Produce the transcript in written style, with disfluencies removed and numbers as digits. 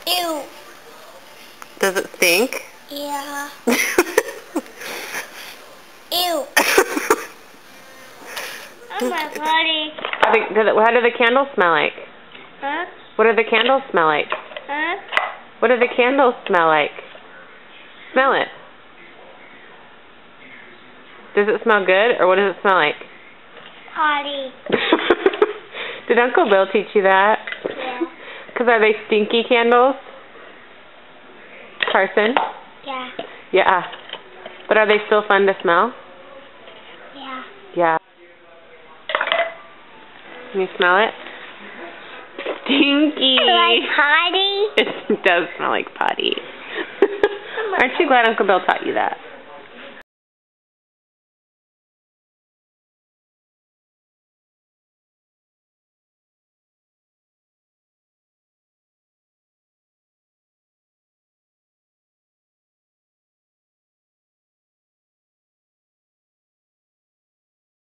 Ew. Does it stink? Yeah. Ew. Oh my body. How do the candles smell like? Huh? What do the candles smell like? Huh? What do the candles smell like? Smell it. Does it smell good, or what does it smell like? Potty. Did Uncle Bill teach you that? Yeah. Because are they stinky candles? Carson? Yeah. Yeah. But are they still fun to smell? Yeah. Yeah. Can you smell it? Stinky! Like potty? It does smell like potty. Aren't you glad Uncle Bill taught you that?